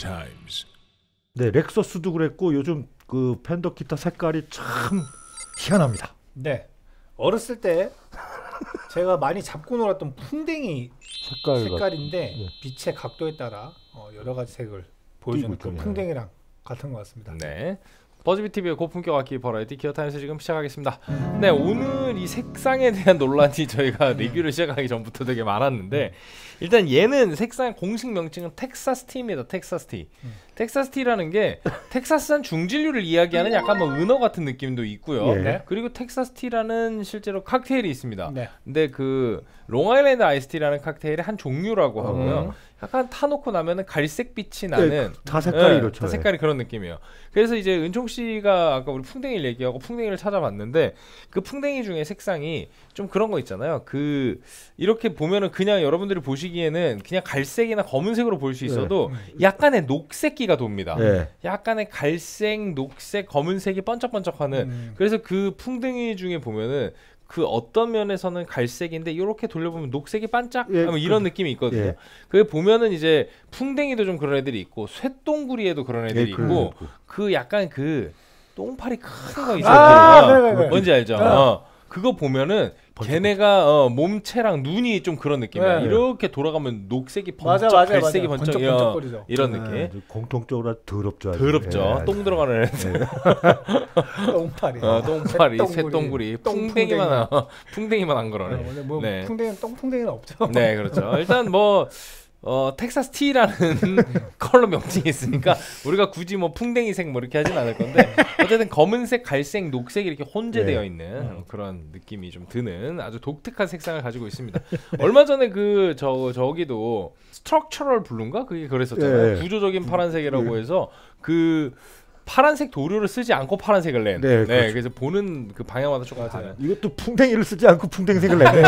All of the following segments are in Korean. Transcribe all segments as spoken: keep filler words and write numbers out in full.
times. 네, 렉서스도 그랬고 요즘 그 팬더 기타 색깔이 참 희한합니다. 네. 어렸을 때 제가 많이 잡고 놀았던 풍뎅이 색깔 색깔인데 네. 빛의 각도에 따라 어, 여러 가지 색을 보여주는 그 있죠. 풍뎅이랑 같은 것 같습니다. 네. 버즈비 티비의 고품격 악기 버라이티 기어타임스 지금 시작하겠습니다. 네, 오늘 이 색상에 대한 논란이 저희가 리뷰를 시작하기 전부터 되게 많았는데 일단 얘는 색상의 공식 명칭은 텍사스 티입니다. 텍사스 티. 음. 텍사스 티라는 게 텍사스산 중진류를 이야기하는 약간 뭐 은어 같은 느낌도 있고요. 예. 네. 그리고 텍사스 티라는 실제로 칵테일이 있습니다. 네. 근데 그 롱아일랜드 아이스티라는 칵테일의 한 종류라고 하고요. 음. 약간 타놓고 나면은 갈색 빛이 나는 네, 다 색깔이 네, 이렇죠. 다 색깔이 그런 느낌이에요. 그래서 이제 은총 씨가 아까 우리 풍뎅이를 얘기하고 풍뎅이를 찾아봤는데 그 풍뎅이 중에 색상이 좀 그런 거 있잖아요. 그 이렇게 보면은 그냥 여러분들이 보시기에는 그냥 갈색이나 검은색으로 보일 수 있어도 약간의 녹색기가 돕니다. 네. 약간의 갈색, 녹색, 검은색이 번쩍번쩍하는 음. 그래서 그 풍뎅이 중에 보면은 그 어떤 면에서는 갈색인데 이렇게 돌려보면 녹색이 반짝 예, 하면 이런 그, 느낌이 있거든요. 예. 그 보면은 이제 풍뎅이도 좀 그런 애들이 있고 쇠똥구리에도 그런 애들이 예, 있고 그, 그 약간 그 똥파리 큰 거 아, 있잖아요. 네, 네, 네. 뭔지 알죠? 네. 어. 그거 보면은 번쩍, 걔네가 어, 몸체랑 눈이 좀 그런 느낌이야. 네. 이렇게 돌아가면 녹색이 맞아, 번쩍, 맞아, 갈색이 맞아. 번쩍 번쩍번쩍거리죠. 이런 네, 느낌. 아주 공통적으로 더럽죠. 아주. 더럽죠. 예, 똥 들어가는 애들. 똥파리. 어, 똥파리, 쇠똥구리. 쇠똥구리, 똥풍뎅이. 풍뎅이만 어, 풍뎅이만 안 네, 그러네. 원래 뭐 네. 풍뎅이 똥풍뎅이는 없죠. 네, 그렇죠. 일단 뭐 어, 텍사스 티라는 컬러 명칭이 있으니까 우리가 굳이 뭐 풍뎅이색 뭐 이렇게 하진 않을 건데 어쨌든 검은색, 갈색, 녹색이 이렇게 혼재되어 네. 있는 음. 그런 느낌이 좀 드는 아주 독특한 색상을 가지고 있습니다. 얼마 전에 그 저 저기도 스트럭처럴 블루인가 그게 그랬었잖아요. 네. 구조적인 파란색이라고 네. 해서 그 파란색 도료를 쓰지 않고 파란색을 낸. 네, 네, 그렇죠. 그래서 보는 그 방향마다 조금 맞아요. 다른. 이것도 풍뎅이를 쓰지 않고 풍뎅색을 내네.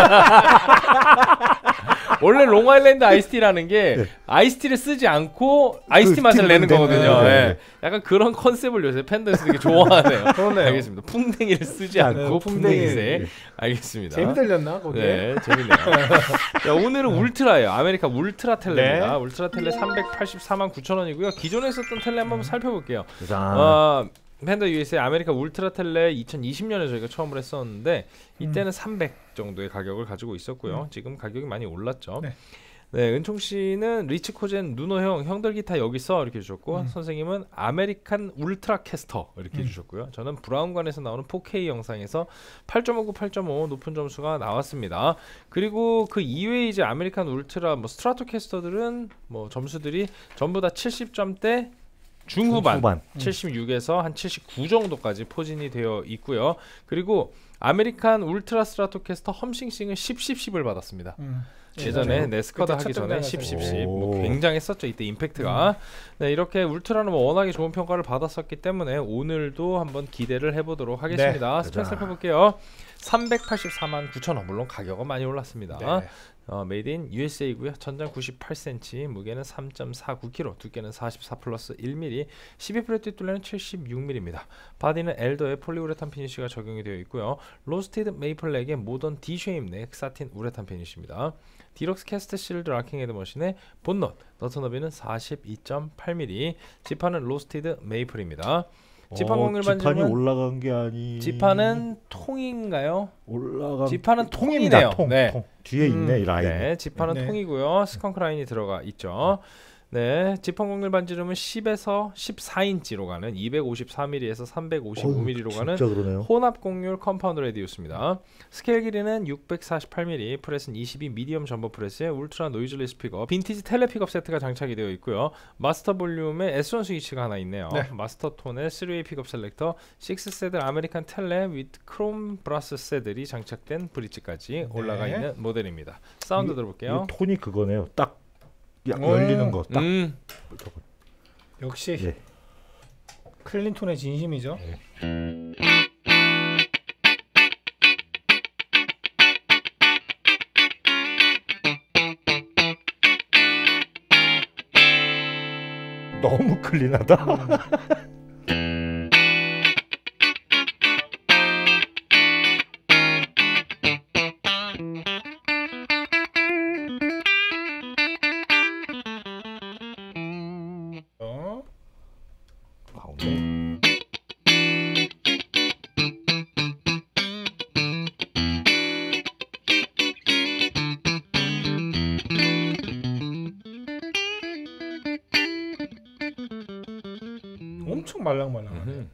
원래 롱아일랜드 아이스티라는 게 네. 아이스티를 쓰지 않고 아이스티 그 맛을 내는 스팀 거거든요. 네, 네, 예. 네. 약간 그런 컨셉을 요새 팬들에서 되게 좋아하네요. 그러네요. 알겠습니다. 풍뎅이를 쓰지 않고 네, 풍뎅이색. 알겠습니다. 재미 들렸나 거기에? 네, 재밌네요. 자, 오늘은 울트라예요. 아메리카 울트라 텔레입니다. 네. 울트라 텔레 삼백팔십사만 구천 원이고요. 기존에 있었던 텔레 한번 살펴볼게요. 아, 어, 팬더 유에스에이 아메리카 울트라 텔레 이천이십 년에 저희가 처음으로 했었는데 이때는 음. 삼백 정도의 가격을 가지고 있었고요. 음. 지금 가격이 많이 올랐죠. 네. 네, 은총 씨는 리치 코젠 누노 형 형들 기타 여기 있어 이렇게 주셨고 음. 선생님은 아메리칸 울트라 캐스터 이렇게 음. 주셨고요. 저는 브라운관에서 나오는 포케이 영상에서 팔 점 오구, 팔 점 오 높은 점수가 나왔습니다. 그리고 그 이외에 이제 아메리칸 울트라 뭐 스트라토 캐스터들은 뭐 점수들이 전부 다 칠십 점대 중후반, 후반. 칠십육에서 한 칠십구 정도까지 포진이 되어 있고요. 그리고 아메리칸 울트라 스트라토캐스터 험싱싱은 십, 십, 십을 받았습니다. 음. 예전에 네. 네, 스커다 그때 하기 첫 전에 등장에서. 십, 십, 십 뭐 오. 굉장했었죠. 이때 임팩트가. 네, 이렇게 울트라는 뭐 워낙에 좋은 평가를 받았었기 때문에 오늘도 한번 기대를 해보도록 하겠습니다. 네. 스펙 가자. 살펴볼게요. 삼백팔십사만 구천 원 물론 가격은 많이 올랐습니다. 네. 어, 메이드 인 유에스에이고요. 전장 구십팔 센티미터, 무게는 삼 점 사구 킬로그램, 두께는 사십사 플러스 일 밀리미터, 십이 프렛 뒷둘레는 칠십육 밀리미터입니다. 바디는 엘더의 폴리우레탄 피니쉬가 적용이 되어 있고요. 로스티드 메이플렉의 모던 D-쉐임 넥 사틴 우레탄 피니쉬입니다. 디럭스 캐스트 실드 락킹 헤드 머신의 본넛, 너트 너비는 사십이 점 팔 밀리미터, 지판은 로스티드 메이플입니다. 지판 어, 공률 지판이 반지름은 올라간 게 아니. 지판은 통인가요? 올라간. 지판은 통입니다. 통이네요. 통, 네. 통. 뒤에 음, 있네 이 라인. 네, 지판은 네. 통이고요. 스컹크 라인이 들어가 있죠. 네, 지판 공률 반지름은 십에서 십사 인치로 가는 이백오십사 밀리미터에서 삼백오십오 밀리미터로 가는 진짜 그러네요. 혼합 공률 컴파운드 레디우스입니다. 스케일 길이는 육백사십팔 밀리미터, 프렛은 이십이 미디엄 점버 프레스에 울트라 노이즈리스 픽업, 빈티지 텔레 픽업 세트가 장착이 되어 있고요. 마스터 볼륨에 에스 원 스위치가 하나 있네요. 네. 마스터 톤의 쓰리 웨이 픽업 셀렉터, 육 세들 아메리칸 텔레 위드 크롬 브라스 세들이 장착된 브릿지까지 올라가 네. 있는 모델입니다. 사운드 이- 들어볼게요. 이 톤이 그거네요. 딱 야, 오. 열리는 거. 딱. 음, 역시 예. 클린톤의 진심이죠. 너무 클린하다. 엄청 말랑말랑하네. 음.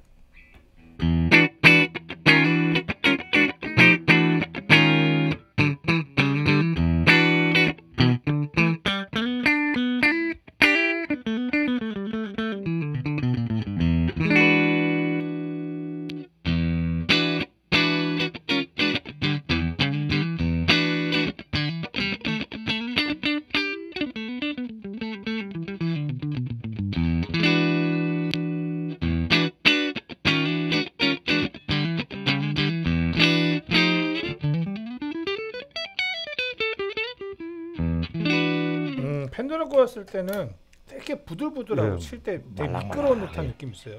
음, 펜더럴 거였을 때는 되게 부들부들하고 예, 칠 때 되게 말랑말랑. 미끄러운 듯한 예. 느낌이 있어요.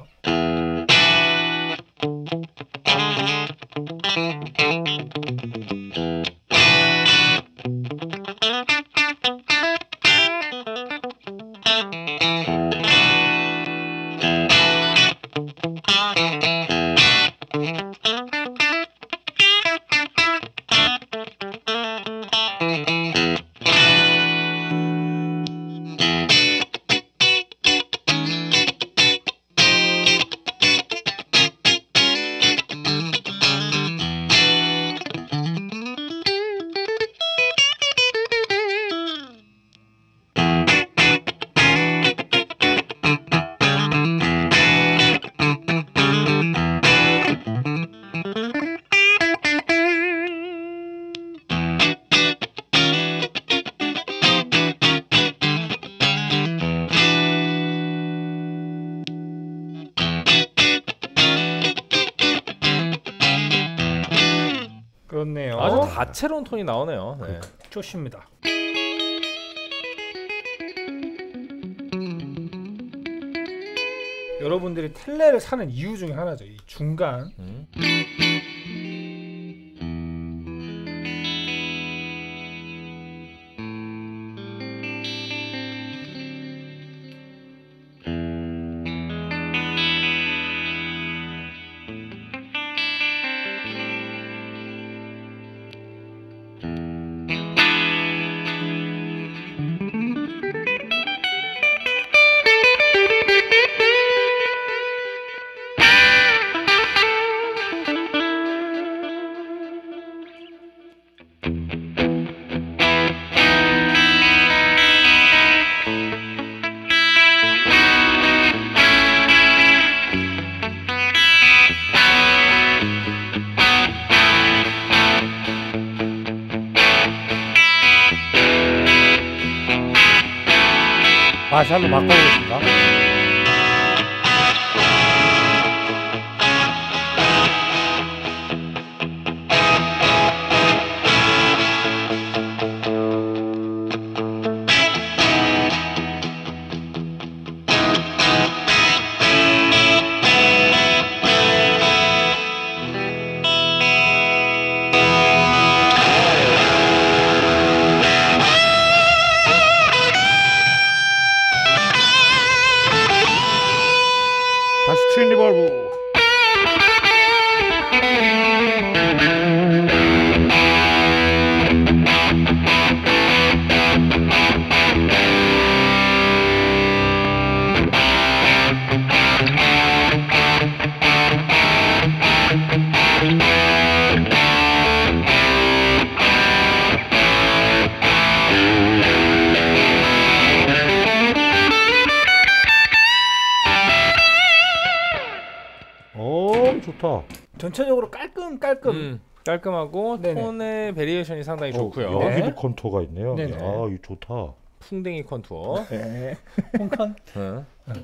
그렇네요. 아주 다채로운 톤이 나오네요. 네. 좋습니다. 여러분들이 텔레를 사는 이유 중에 하나죠. 이 중간. 음. 마샬로 바꿔보겠습니다. 다시 트윈 리벌브. 오, 좋다. 전체적으로 깔끔 깔끔. 음, 깔끔하고 네네. 톤의 베리에이션이 상당히 어, 좋고요. 여기도 네. 컨투어가 있네요. 네네. 아, 이 좋다. 풍뎅이 컨투어. 네. 홈컨. 응.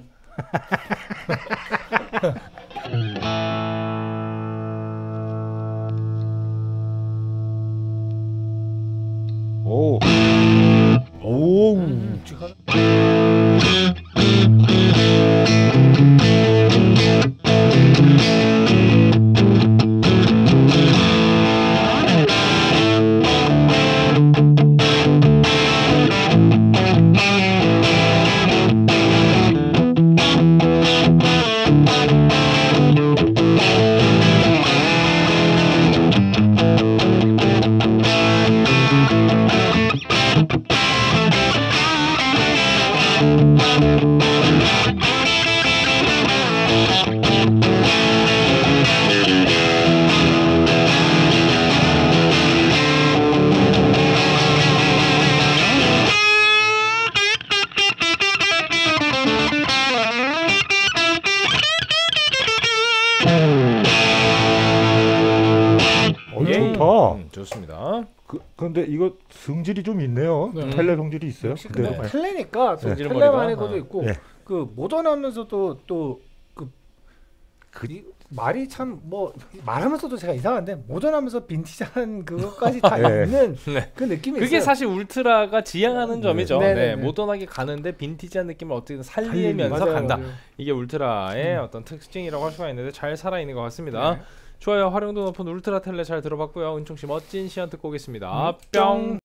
오. 오. 지금 좋다. 음, 좋습니다. 그, 근데 이거 성질이 좀 있네요. 네. 텔레 성질이 있어요. 역시 그대로 근데 봐요. 텔레니까 또 성질 텔레만의 머리가. 것도 어. 있고 네. 그 모던하면서도 또그 그- 이 말이 참 뭐 말하면서도 제가 이상한데 모던하면서 빈티지한 그것까지 다 네. 있는 네. 그 느낌이 그게 있어요. 사실 울트라가 지향하는 네. 점이죠. 네, 네, 네, 네. 모던하게 가는데 빈티지한 느낌을 어떻게든 살리면서 살리면서 맞아요, 간다. 맞아요. 이게 울트라의 음. 어떤 특징이라고 할 수가 있는데 잘 살아있는 것 같습니다. 네. 좋아요. 활용도 높은 울트라 텔레 잘 들어봤고요. 은총씨 멋진 시연 듣고 오겠습니다. 음, 뿅.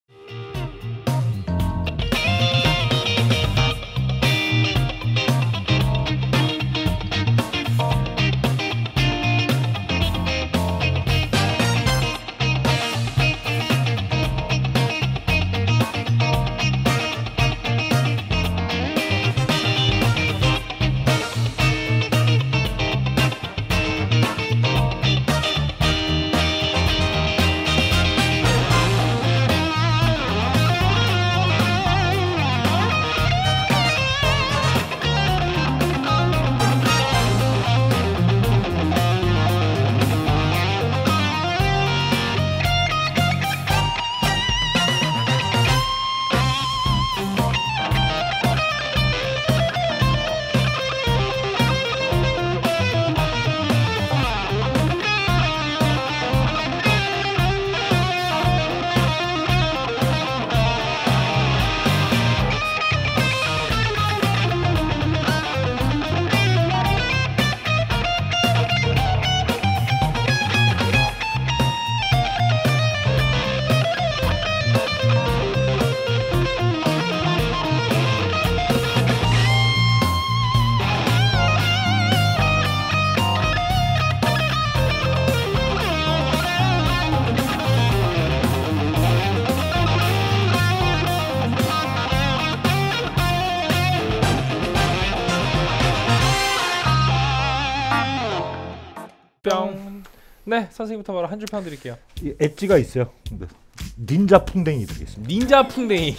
뿅. 네, 선생님부터 바로 한 줄 평 드릴게요. 이 엣지가 있어요. 네. 닌자 풍뎅이 드리겠습니다. 닌자 풍뎅이.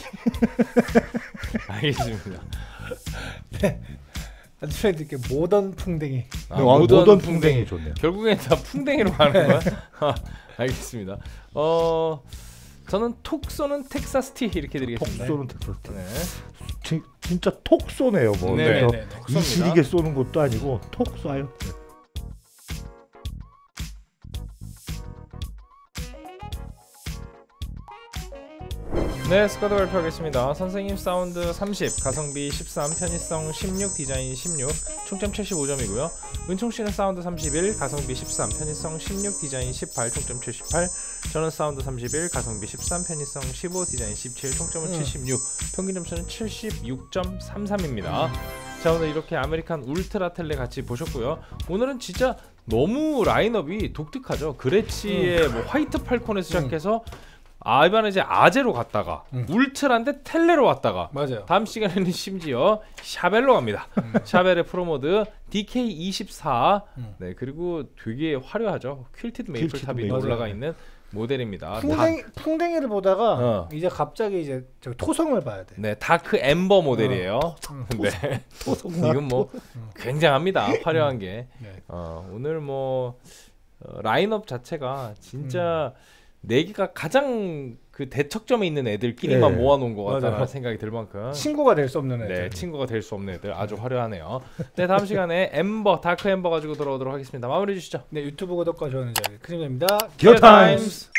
알겠습니다. 아주 이렇게 모던 풍뎅이. 아, 네, 모던, 풍뎅이 좋네요. 결국엔 다 풍뎅이로 가는 거야. 아, 알겠습니다. 어, 저는 톡 쏘는 텍사스 티 이렇게 톡 드리겠습니다. 쏘는 텍사스. 네. 지, 진짜 톡 쏘네요. 뭐 네, 그래서 네, 네. 톡 쏩니다. 이실이게 쏘는 것도 아니고 톡 쏴요. 네. 네, 스쿼드 발표하겠습니다. 선생님 사운드 삼십, 가성비 십삼, 편의성 십육, 디자인 십육, 총점 칠십오 점이고요. 은총씨는 사운드 삼십일, 가성비 십삼, 편의성 십육, 디자인 십팔, 총점 칠십팔. 저는 사운드 삼십일, 가성비 십삼, 편의성 십오, 디자인 십칠, 총점은 음. 칠십육, 평균 점수는 칠십육 점 삼삼입니다. 자, 오늘 이렇게 아메리칸 울트라 텔레 같이 보셨고요. 오늘은 진짜 너무 라인업이 독특하죠. 그레치의 뭐 화이트 팔콘에서 시작해서 아, 이번에 이제 아제로 갔다가 음. 울트라인데 텔레로 왔다가 맞아요. 다음 시간에는 심지어 샤벨로 갑니다. 음. 샤벨의 프로모드 디케이 이십사. 음. 네, 그리고 되게 화려하죠. 퀼티드 메이플 퀼티드 탑이 메이플. 올라가 있는 모델입니다. 풍뎅이 풍뎅이를 보다가 어. 이제 갑자기 이제 저 토성을 봐야 돼. 네, 다크 엠버 모델이에요. 음. 네, 토성 이건 뭐 음. 굉장합니다. 화려한 게. 네. 어, 오늘 뭐 어, 라인업 자체가 진짜 네 개가 가장 그 대척점에 있는 애들끼리만 네. 모아놓은 것 같다는 맞아요. 생각이 들 만큼 친구가 될 수 없는 애들. 네, 친구가 될 수 없는 애들 아주 화려하네요. 네, 다음 시간에 엠버, 다크 엠버 가지고 돌아오도록 하겠습니다. 마무리해 주시죠. 네, 유튜브 구독과 좋아요는 저희 크림입니다. 기어 타임스.